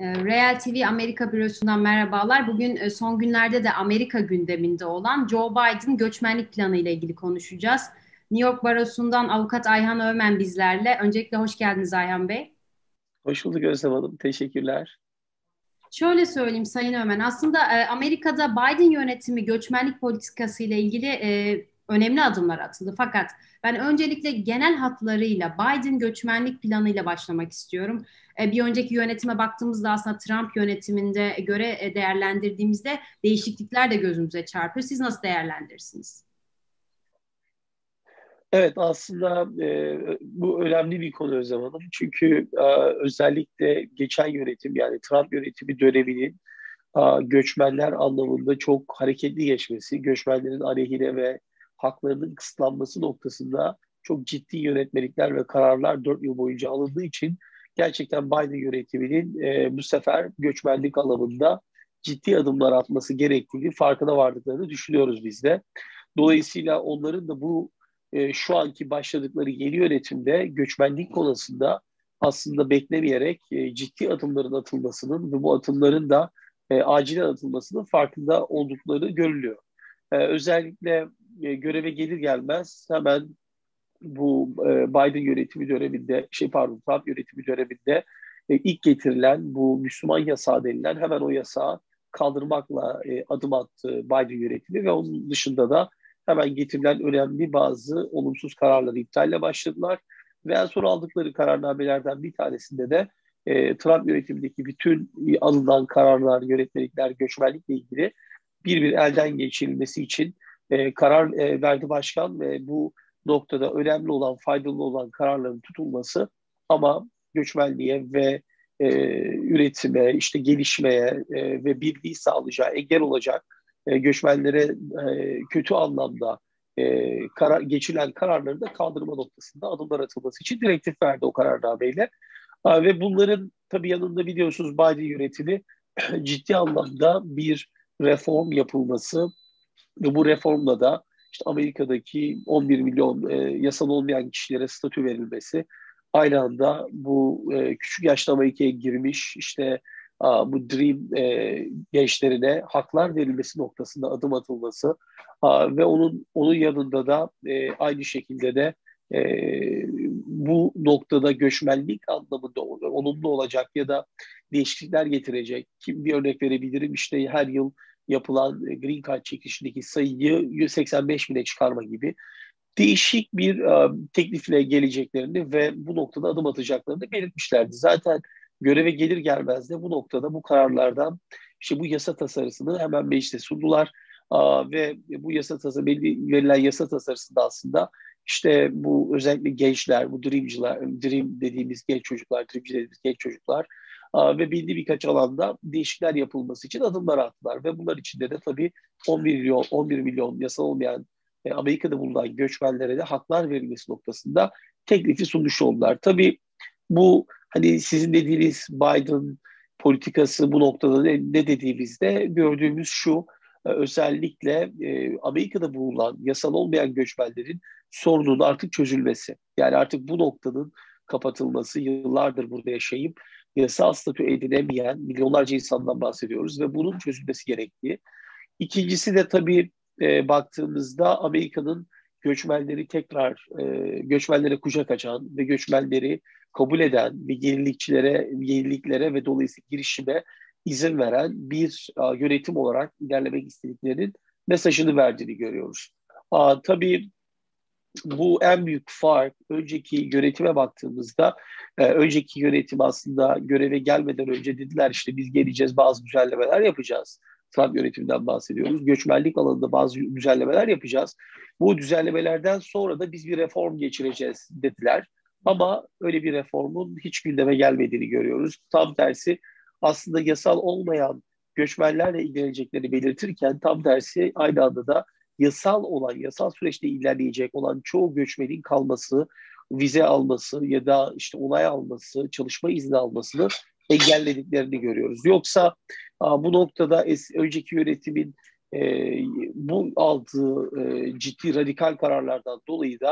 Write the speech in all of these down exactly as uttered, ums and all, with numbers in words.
E, Real T V Amerika Bürosu'ndan merhabalar. Bugün e, son günlerde de Amerika gündeminde olan Joe Biden göçmenlik planı ile ilgili konuşacağız. New York Barosu'ndan avukat Ayhan Öğmen bizlerle. Öncelikle hoş geldiniz Ayhan Bey. Hoş bulduk Özlem Hanım. Teşekkürler. Şöyle söyleyeyim Sayın Öğmen, aslında e, Amerika'da Biden yönetimi göçmenlik politikası ile ilgili e, önemli adımlar atıldı. Fakat ben öncelikle genel hatlarıyla Biden göçmenlik planıyla başlamak istiyorum. E, bir önceki yönetime baktığımızda aslında Trump yönetiminde göre e, değerlendirdiğimizde değişiklikler de gözümüze çarpıyor. Siz nasıl değerlendirirsiniz? Evet aslında e, bu önemli bir konu Özlem Hanım. Çünkü e, özellikle geçen yönetim yani Trump yönetimi döneminin e, göçmenler anlamında çok hareketli geçmesi, göçmenlerin aleyhine ve haklarının kısıtlanması noktasında çok ciddi yönetmelikler ve kararlar dört yıl boyunca alındığı için gerçekten Biden yönetiminin e, bu sefer göçmenlik alanında ciddi adımlar atması gerektiğini farkına vardıklarını düşünüyoruz biz de. Dolayısıyla onların da bu e, şu anki başladıkları yeni yönetimde göçmenlik konusunda aslında beklemeyerek e, ciddi adımların atılmasının ve bu adımların da e, acilen atılmasının farkında oldukları görülüyor. E, özellikle e, göreve gelir gelmez hemen bu e, Biden yönetimi döneminde, şey pardon Trump yönetimi döneminde e, ilk getirilen bu Müslüman yasağı denilen hemen o yasağı kaldırmakla e, adım attı Biden yönetimi ve onun dışında da hemen getirilen önemli bazı olumsuz kararları iptalle başladılar. Ve en son aldıkları kararnamelerden bir tanesinde de e, Trump yönetimindeki bütün alınan kararlar, yönetmelikler, göçmenlikle ilgili bir bir elden geçirilmesi için e, karar e, verdi başkan ve bu noktada önemli olan, faydalı olan kararların tutulması ama göçmenliğe ve e, üretime, işte gelişmeye e, ve birliği sağlayacağı engel olacak e, göçmenlere e, kötü anlamda e, karar, geçilen kararları da kaldırma noktasında adımlar atılması için direktif verdi o kararnameyle. Ha, ve bunların tabii yanında biliyorsunuz Biden yönetimi ciddi anlamda bir reform yapılması ve bu reformla da işte Amerika'daki on bir milyon e, yasal olmayan kişilere statü verilmesi, aynı anda bu e, küçük yaşta Amerika'ya girmiş işte a, bu Dream e, gençlerine haklar verilmesi noktasında adım atılması a, ve onun onun yanında da e, aynı şekilde de e, bu noktada göçmenlik anlamında olumlu olacak ya da değişiklikler getirecek. Kim bir örnek verebilirim işte her yıl yapılan e, Green Card çekişindeki sayıyı yüz seksen beş bine çıkarma gibi değişik bir e, teklifle geleceklerini ve bu noktada adım atacaklarını belirtmişlerdi. Zaten göreve gelir gelmez de bu noktada bu kararlardan işte bu yasa tasarısını hemen meclise sundular. Aa, ve bu yasa tasarısı belli verilen yasa tasarısında aslında işte bu özellikle gençler, bu dreamciler, dream dediğimiz genç çocuklar, dreamci dediğimiz genç çocuklar aa, ve belli birkaç alanda değişiklikler yapılması için adımlar attılar ve bunlar içinde de tabii on bir milyon on bir milyon yasal olmayan e, Amerika'da bulunan göçmenlere de haklar verilmesi noktasında teklifi sunmuş oldular. Tabii bu hani sizin dediğiniz Biden politikası bu noktada ne, ne dediğimizde gördüğümüz şu e, özellikle e, Amerika'da bulunan yasal olmayan göçmenlerin sorunun artık çözülmesi. Yani artık bu noktanın kapatılması, yıllardır burada yaşayıp yasal statü edinemeyen milyonlarca insandan bahsediyoruz ve bunun çözülmesi gerektiği. İkincisi de tabii e, baktığımızda Amerika'nın göçmenleri tekrar e, göçmenlere kucak açan ve göçmenleri kabul eden ve yenilikçilere, yeniliklere ve dolayısıyla girişime izin veren bir a, yönetim olarak ilerlemek istediklerinin mesajını verdiğini görüyoruz. A, tabii bu en büyük fark önceki yönetime baktığımızda e, önceki yönetim aslında göreve gelmeden önce dediler işte biz geleceğiz bazı düzenlemeler yapacağız. Trump yönetiminden bahsediyoruz. Göçmenlik alanında bazı düzenlemeler yapacağız. Bu düzenlemelerden sonra da biz bir reform geçireceğiz dediler. Ama öyle bir reformun hiç gündeme gelmediğini görüyoruz. Tam tersi aslında yasal olmayan göçmenlerle ilgileneceklerini belirtirken tam tersi aynı anda da yasal olan, yasal süreçte ilerleyecek olan çoğu göçmenin kalması, vize alması ya da işte onay alması, çalışma izni almasını engellediklerini görüyoruz. Yoksa bu noktada önceki yönetimin e, bu aldığı e, ciddi radikal kararlardan dolayı da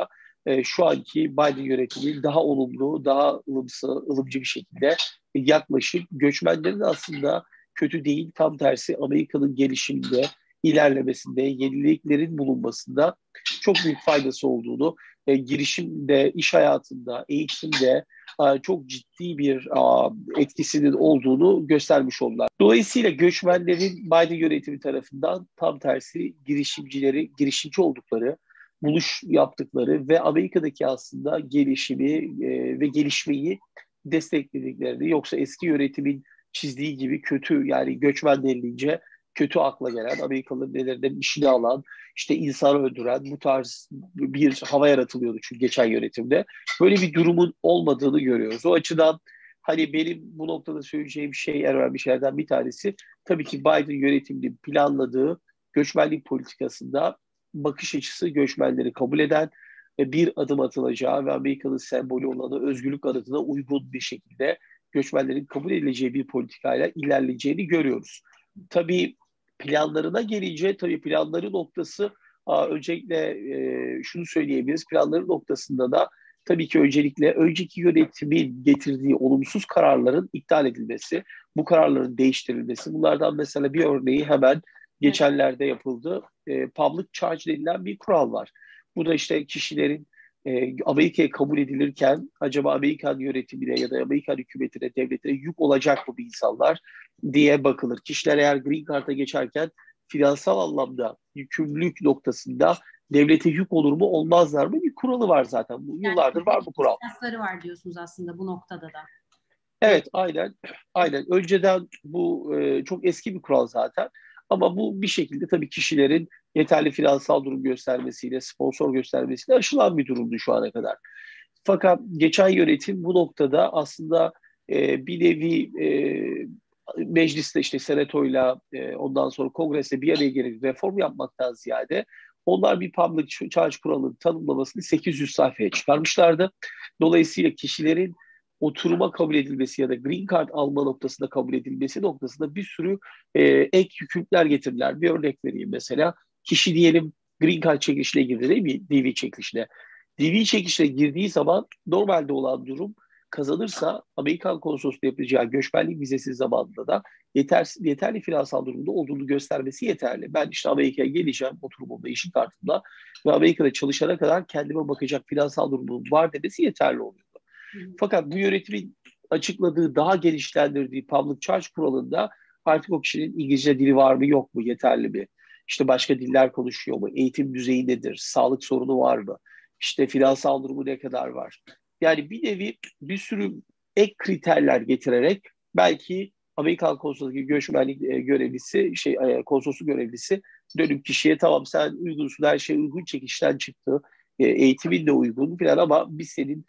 e, şu anki Biden yönetimi daha olumlu, daha ılımsı, ılımcı bir şekilde yaklaşıp göçmenlerin aslında kötü değil, tam tersi Amerika'nın gelişiminde, ilerlemesinde, yeniliklerin bulunmasında çok büyük faydası olduğunu, e, girişimde, iş hayatında, eğitimde e, çok ciddi bir a, etkisinin olduğunu göstermiş oldular. Dolayısıyla göçmenlerin Biden yönetimi tarafından tam tersi girişimcileri, girişimci oldukları, buluş yaptıkları ve Amerika'daki aslında gelişimi e, ve gelişmeyi desteklediklerini, yoksa eski yönetimin çizdiği gibi kötü, yani göçmen denilince kötü akla gelen, Amerikalıların ellerinden işini alan, işte insanı öldüren bu tarz bir hava yaratılıyordu çünkü geçen yönetimde. Böyle bir durumun olmadığını görüyoruz. O açıdan hani benim bu noktada söyleyeceğim şey, en önemli şeylerden bir tanesi tabii ki Biden yönetiminin planladığı göçmenlik politikasında bakış açısı göçmenleri kabul eden, bir adım atılacağı ve Amerika'nın sembolü olan özgürlük adına uygun bir şekilde göçmenlerin kabul edileceği bir politikayla ilerleyeceğini görüyoruz. Tabii planlarına gelince, tabii planları noktası, öncelikle e, şunu söyleyebiliriz. Planları noktasında da tabii ki öncelikle önceki yönetimin getirdiği olumsuz kararların iptal edilmesi, bu kararların değiştirilmesi. Bunlardan mesela bir örneği hemen geçenlerde yapıldı. E, public charge denilen bir kural var. Bu da işte kişilerin e, Amerika'ya kabul edilirken acaba Amerikan yönetimine ya da Amerikan hükümetine, devletine yük olacak mı bu insanlar diye bakılır. Kişiler eğer Green Card'a geçerken finansal anlamda yükümlülük noktasında devlete yük olur mu olmazlar mı bir kuralı var zaten. Bu, Yani yıllardır var bu kural. İstasları var diyorsunuz aslında bu noktada da. Evet, aynen. Aynen. Önceden bu e, çok eski bir kural zaten. Ama bu bir şekilde tabii kişilerin yeterli finansal durum göstermesiyle, sponsor göstermesiyle aşılan bir durumdu şu ana kadar. Fakat geçen yönetim bu noktada aslında e, bir nevi e, mecliste, işte senatoyla, e, ondan sonra kongreste bir araya gelip reform yapmaktan ziyade onlar bir public charge kuralının tanımlamasını sekiz yüz sayfaya çıkarmışlardı. Dolayısıyla kişilerin oturuma kabul edilmesi ya da green card alma noktasında kabul edilmesi noktasında bir sürü e, ek yükümlülükler getirdiler. Bir örnek vereyim mesela. Kişi diyelim green card çekilişine girdi, değil mi? D V çekilişine. D V çekilişine girdiği zaman normalde olan durum, kazanırsa Amerikan konsolosluğu yapacağı göçmenlik vizesi zamanında da yetersiz, yeterli finansal durumda olduğunu göstermesi yeterli. Ben işte Amerika'ya geleceğim oturumumda, işin kartımda ve Amerika'da çalışana kadar kendime bakacak finansal durumum var demesi yeterli oluyor. Fakat bu yönetimin açıkladığı, daha genişlendirdiği public charge kuralında artık o kişinin İngilizce dili var mı yok mu, yeterli mi? İşte başka diller konuşuyor mu? Eğitim düzeyi nedir? Sağlık sorunu var mı? İşte finansal durumu ne kadar var? Yani bir nevi bir sürü ek kriterler getirerek belki Amerikan konsolosluğu göçmenlik e, görevlisi, şey e, konsolosluk görevlisi dönüp kişiye tamam sen uygunsun, her şey uygun, çekişten çıktı, e, eğitimin de uygun falan ama biz senin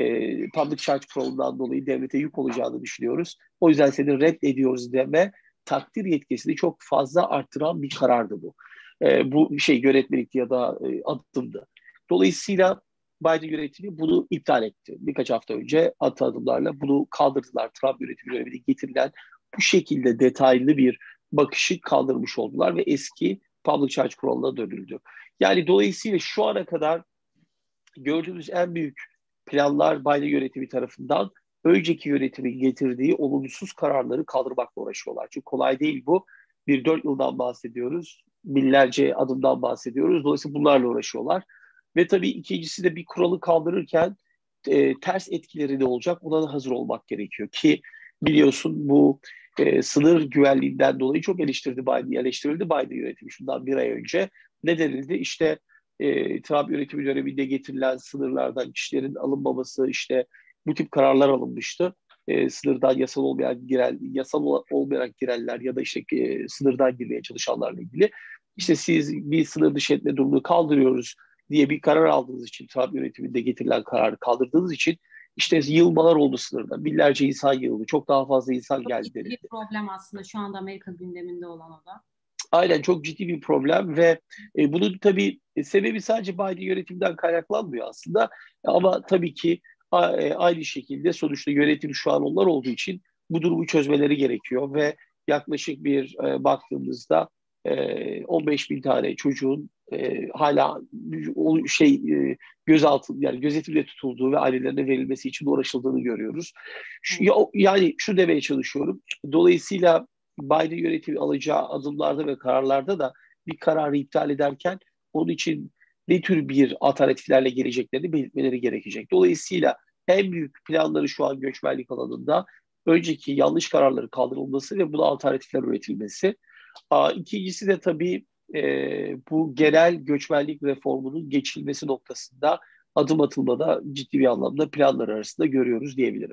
e, public charge kuralından dolayı devlete yük olacağını düşünüyoruz. O yüzden seni reddediyoruz deme takdir yetkisini çok fazla arttıran bir karardı bu. E, bu şey yönetmelik ya da e, adımdı. Dolayısıyla Biden yönetimi bunu iptal etti. Birkaç hafta önce atı adımlarla bunu kaldırdılar. Trump yönetimi döneminde getirilen bu şekilde detaylı bir bakışı kaldırmış oldular ve eski public charge kuralına dönüldü. Yani dolayısıyla şu ana kadar gördüğümüz en büyük planlar Biden yönetimi tarafından önceki yönetimin getirdiği olumsuz kararları kaldırmakla uğraşıyorlar. Çünkü kolay değil bu. Bir dört yıldan bahsediyoruz. Binlerce adımdan bahsediyoruz. Dolayısıyla bunlarla uğraşıyorlar. Ve tabii ikincisi de bir kuralı kaldırırken e, ters etkileri de olacak. Ona da hazır olmak gerekiyor ki biliyorsun bu e, sınır güvenliğinden dolayı çok eleştirdi Biden, eleştirildi Biden yönetimi şundan bir ay önce. Ne denildi? İşte e, Trump yönetimi döneminde getirilen sınırlardan kişilerin alınmaması, işte bu tip kararlar alınmıştı. E, sınırdan yasal olmayan giren, yasal olmayan girenler ya da işte e, sınırdan girmeye çalışanlarla ilgili. İşte siz bir sınır dışı etme durumunu kaldırıyoruz diye bir karar aldığınız için, Trump yönetiminde getirilen kararı kaldırdığınız için işte yığılmalar oldu sınırda. Binlerce insan yığıldı. Çok daha fazla insan Çok geldi ciddi denildi. bir problem aslında şu anda Amerika gündeminde olan o da. Aynen, çok ciddi bir problem ve e, bunun tabii e, sebebi sadece Biden yönetiminden kaynaklanmıyor aslında. Ama tabii ki a, e, aynı şekilde sonuçta yönetim şu an onlar olduğu için bu durumu çözmeleri gerekiyor ve yaklaşık bir e, baktığımızda e, on beş bin tane çocuğun e, hala o şey e, gözaltı yani gözetimde tutulduğu ve ailelerine verilmesi için uğraşıldığını görüyoruz. Şu, ya- yani şu demeye çalışıyorum. Dolayısıyla Biden yönetimi alacağı adımlarda ve kararlarda da bir kararı iptal ederken onun için ne tür bir alternatiflerle geleceklerini belirtmeleri gerekecek. Dolayısıyla en büyük planları şu an göçmenlik alanında önceki yanlış kararların kaldırılması ve buna alternatifler üretilmesi. Aa, İkincisi de tabii e, bu genel göçmenlik reformunun geçilmesi noktasında adım atılmada ciddi bir anlamda planlar arasında görüyoruz diyebilirim.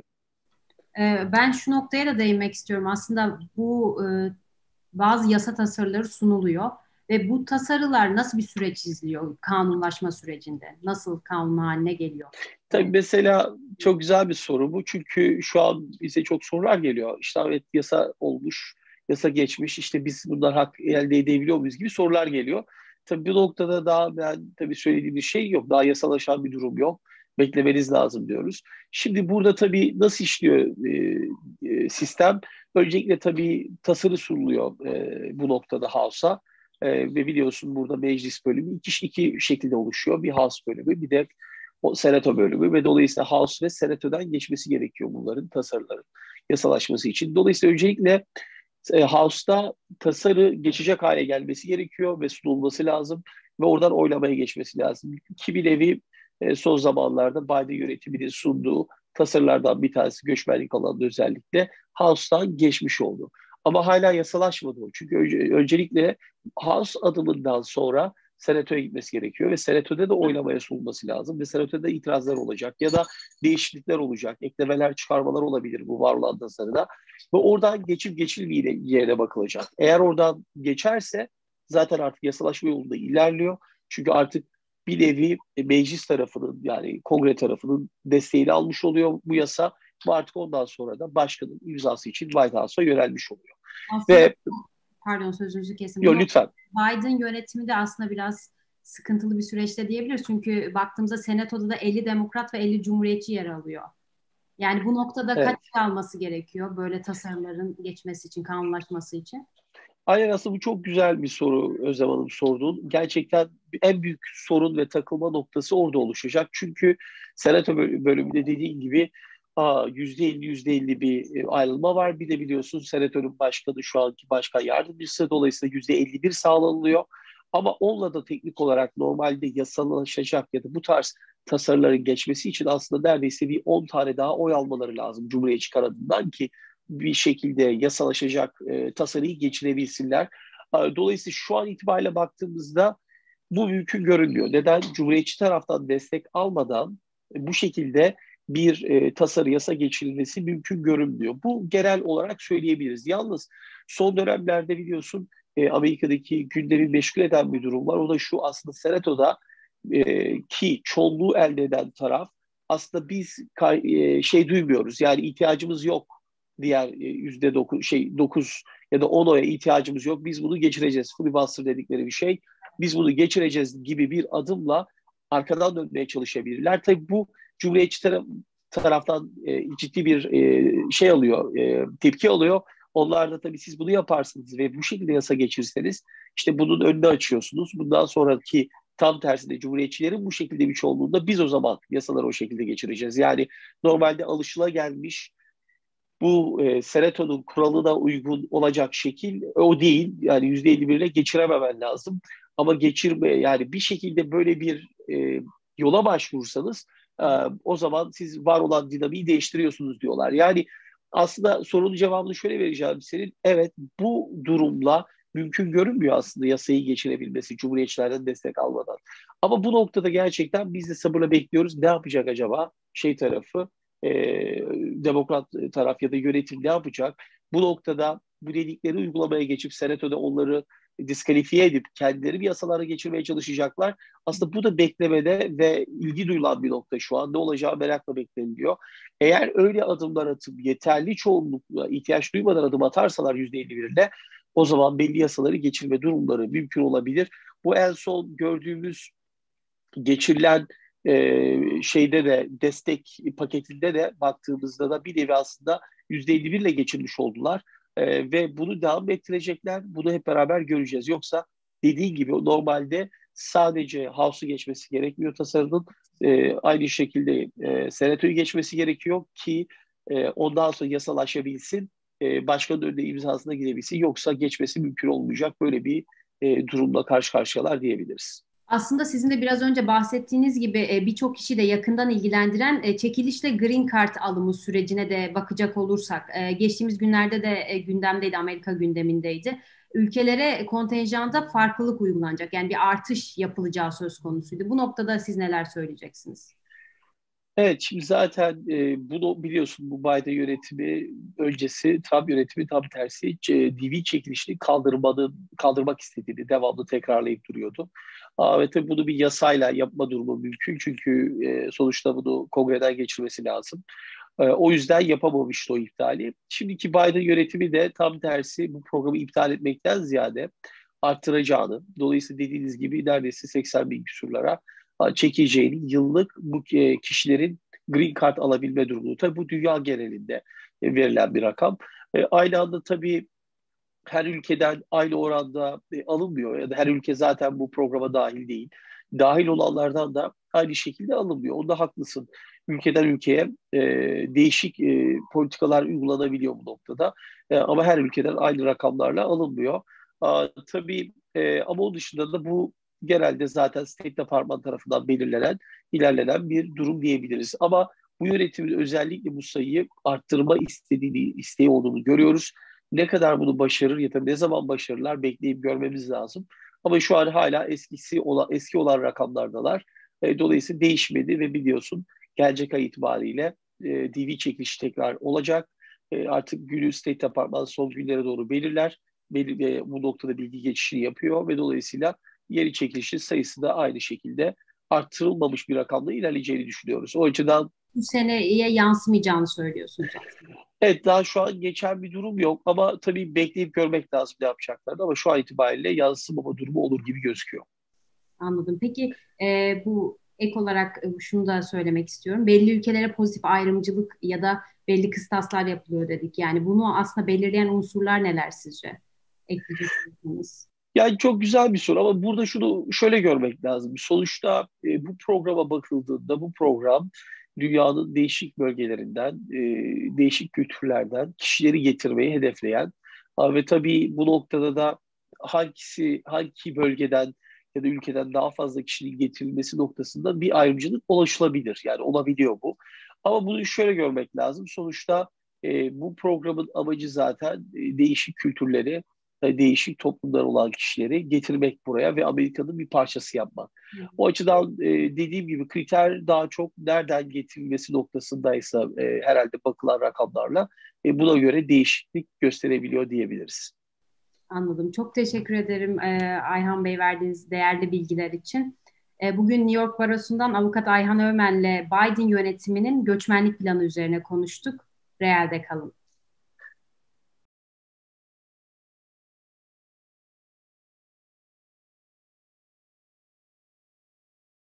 Ee, Ben şu noktaya da değinmek istiyorum. Aslında bu e, bazı yasa tasarıları sunuluyor ve bu tasarılar nasıl bir süreç izliyor kanunlaşma sürecinde? Nasıl kanun haline geliyor? Tabii mesela çok güzel bir soru bu. Çünkü şu an bize çok sorular geliyor. İşte evet yasa olmuş, yasa geçmiş. İşte biz bundan hak elde edebiliyor muyuz gibi sorular geliyor. Tabii bu noktada daha ben tabii söylediğim bir şey yok. Daha yasalaşan bir durum yok. Beklemeniz lazım diyoruz. Şimdi burada tabii nasıl işliyor e, e, sistem? Öncelikle tabii tasarı sunuluyor e, bu noktada House'a. E, ve biliyorsun burada meclis bölümü iki, iki şekilde oluşuyor. Bir House bölümü, bir de o Senato bölümü ve dolayısıyla House ve Senato'dan geçmesi gerekiyor bunların tasarıların yasalaşması için. Dolayısıyla öncelikle e, House'da tasarı geçecek hale gelmesi gerekiyor ve sunulması lazım ve oradan oylamaya geçmesi lazım. Ki bir nevi e, son zamanlarda Biden yönetiminin sunduğu tasarılardan bir tanesi göçmenlik alanında özellikle House'tan geçmiş oldu. Ama hala yasalaşmadı o. Çünkü önce, öncelikle House adımından sonra Senato'ya gitmesi gerekiyor ve Senato'da da oylamaya sunulması lazım ve Senato'da itirazlar olacak ya da değişiklikler olacak, eklemeler, çıkarmalar olabilir bu var olan tasarıda ve oradan geçip geçilmeyeceğine bakılacak. Eğer oradan geçerse zaten artık yasalaşma yolunda ilerliyor. Çünkü artık bir nevi meclis tarafının yani kongre tarafının desteğini almış oluyor bu yasa ve artık ondan sonra da başkanın imzası için White House'a yönelmiş oluyor. Aslında Ve pardon sözünüzü kesin. Bu yok noktada lütfen. Biden yönetimi de aslında biraz sıkıntılı bir süreçte diyebiliriz. Çünkü baktığımızda Senato'da da elli demokrat ve elli cumhuriyetçi yer alıyor. Yani bu noktada kaç Evet. kalması gerekiyor böyle tasarımların geçmesi için, kanunlaşması için? Aynen aslında bu çok güzel bir soru Özlem Hanım sorduğun. Gerçekten en büyük sorun ve takılma noktası orada oluşacak. Çünkü Senato bölümünde dediğin gibi yüzde elli yüzde elli bir e, ayrılma var. Bir de biliyorsun Senatörün başkanı şu anki başkan yardımcısı. Dolayısıyla yüzde elli bir sağlanılıyor. Ama onunla da teknik olarak normalde yasalaşacak ya da bu tarz tasarıların geçmesi için aslında neredeyse bir on tane daha oy almaları lazım Cumhuriyetçi kanadından ki bir şekilde yasalaşacak e, tasarıyı geçirebilsinler. Dolayısıyla şu an itibariyle baktığımızda bu mümkün görünmüyor. Neden? Cumhuriyetçi taraftan destek almadan e, bu şekilde bir e, tasarı yasa geçirilmesi mümkün görünmüyor. Bu genel olarak söyleyebiliriz. Yalnız son dönemlerde biliyorsun e, Amerika'daki gündemi meşgul eden bir durum var. O da şu aslında Senato'da e, ki çoğunluğu elde eden taraf aslında biz e, şey duymuyoruz yani ihtiyacımız yok diğer e, yüzde dokuz şey dokuz ya da on oya ihtiyacımız yok. Biz bunu geçireceğiz. Filibuster dedikleri bir şey. Biz bunu geçireceğiz gibi bir adımla arkadan dönmeye çalışabilirler. Tabii bu Cumhuriyetçi taraf, taraftan e, ciddi bir e, şey alıyor, e, tepki alıyor. Onlar da tabii siz bunu yaparsınız ve bu şekilde yasa geçirseniz işte bunun önünü açıyorsunuz. Bundan sonraki tam tersinde Cumhuriyetçilerin bu şekilde bir çoğunluğunda biz o zaman yasaları o şekilde geçireceğiz. Yani normalde alışılagelmiş bu e, Senato'nun kuralına uygun olacak şekil o değil. Yani yüzde elli bir ile geçirememen lazım. Ama geçirme yani bir şekilde böyle bir e, yola başvurursanız e, o zaman siz var olan dinamiği değiştiriyorsunuz diyorlar. Yani aslında sorunun cevabını şöyle vereceğim senin. Evet bu durumla mümkün görünmüyor aslında yasayı geçirebilmesi Cumhuriyetçilerden destek almadan. Ama bu noktada gerçekten biz de sabırla bekliyoruz. Ne yapacak acaba şey tarafı? e, Demokrat taraf ya da yönetim ne yapacak? Bu noktada bu dedikleri uygulamaya geçip Senato'da onları diskalifiye edip kendileri bir yasalara geçirmeye çalışacaklar. Aslında bu da beklemede ve ilgi duyulan bir nokta şu an. Ne olacağı merakla bekleniliyor. Eğer öyle adımlar atıp yeterli çoğunlukla ihtiyaç duymadan adım atarsalar yüzde elli bir ile o zaman belli yasaları geçirme durumları mümkün olabilir. Bu en son gördüğümüz geçirilen e, şeyde de destek paketinde de baktığımızda da bir nevi aslında yüzde elli bir ile geçirmiş oldular. E, ve bunu devam ettirecekler. Bunu hep beraber göreceğiz. Yoksa dediğin gibi normalde sadece House'u geçmesi gerekmiyor tasarının. E, aynı şekilde e, Senato'yu geçmesi gerekiyor ki e, ondan sonra yasalaşabilsin. E, başkanın önünde imzasına gidebilsin. Yoksa geçmesi mümkün olmayacak. Böyle bir e, durumla karşı karşıyalar diyebiliriz. Aslında sizin de biraz önce bahsettiğiniz gibi e, birçok kişi de yakından ilgilendiren e, çekilişle Green Card alımı sürecine de bakacak olursak, e, geçtiğimiz günlerde de e, gündemdeydi, Amerika gündemindeydi. Ülkelere kontenjanda farklılık uygulanacak, yani bir artış yapılacağı söz konusuydu. Bu noktada siz neler söyleyeceksiniz? Evet, şimdi zaten e, bunu biliyorsun, bu Biden yönetimi öncesi Trump yönetimi tam tersi e, D V çekilişini kaldırmadı, kaldırmak istediğini devamlı tekrarlayıp duruyordu. Aa, ve tabii bunu bir yasayla yapma durumu mümkün çünkü e, sonuçta bunu kongreden geçirmesi lazım. E, o yüzden yapamamıştı o iptali. Şimdiki Biden yönetimi de tam tersi bu programı iptal etmekten ziyade arttıracağını, dolayısıyla dediğiniz gibi neredeyse seksen bin küsurlara çekeceğini, yıllık bu e, kişilerin green card alabilme durumu. Tabii bu dünya genelinde e, verilen bir rakam. E, aynı anda tabii her ülkeden aynı oranda e, alınmıyor ya da her ülke zaten bu programa dahil değil. Dahil olanlardan da aynı şekilde alınmıyor. Onda haklısın. Ülkeden ülkeye e, değişik e, politikalar uygulanabiliyor bu noktada. E, ama her ülkeden aynı rakamlarla alınmıyor. Aa, tabii e, ama onun dışında da bu genelde zaten State Department tarafından belirlenen, ilerlenen bir durum diyebiliriz. Ama bu yönetimin özellikle bu sayıyı arttırma istediğini, isteği olduğunu görüyoruz. Ne kadar bunu başarır ya da ne zaman başarırlar bekleyip görmemiz lazım. Ama şu an hala eskisi olan, eski olan rakamlardalar. E, dolayısıyla değişmedi ve biliyorsun gelecek ay itibariyle e, D V çekilişi tekrar olacak. E, artık günü State Department son günlere doğru belirler. Belir, e, bu noktada bilgi geçişini yapıyor ve dolayısıyla yeni çekilişin sayısı da aynı şekilde arttırılmamış bir rakamla ilerleyeceğini düşünüyoruz. O açıdan Bu seneye yansımayacağını söylüyorsunuz aslında. evet, daha şu an geçen bir durum yok ama tabii bekleyip görmek lazım ne yapacaklarını, ama şu an itibariyle yansımama durumu olur gibi gözüküyor. Anladım. Peki e, bu ek olarak e, şunu da söylemek istiyorum. Belli ülkelere pozitif ayrımcılık ya da belli kıstaslar yapılıyor dedik. Yani bunu aslında belirleyen unsurlar neler sizce? Ekleyeceksiniz. Yani çok güzel bir soru ama burada şunu şöyle görmek lazım. Sonuçta e, bu programa bakıldığında bu program dünyanın değişik bölgelerinden, e, değişik kültürlerden kişileri getirmeyi hedefleyen ha, ve tabii bu noktada da hangisi hangi bölgeden ya da ülkeden daha fazla kişinin getirilmesi noktasında bir ayrımcılık ulaşılabilir. Yani olabiliyor bu. Ama bunu şöyle görmek lazım. Sonuçta e, bu programın amacı zaten e, değişik kültürleri, e, değişik toplumlar olan kişileri getirmek buraya ve Amerika'nın bir parçası yapmak. O açıdan e, dediğim gibi kriter daha çok nereden getirilmesi noktasındaysa e, herhalde bakılan rakamlarla e, buna göre değişiklik gösterebiliyor diyebiliriz. Anladım. Çok teşekkür ederim e, Ayhan Bey verdiğiniz değerli bilgiler için. E, bugün New York Barosu'ndan Avukat Ayhan Ömen'le Biden yönetiminin göçmenlik planı üzerine konuştuk. Real'de kalın.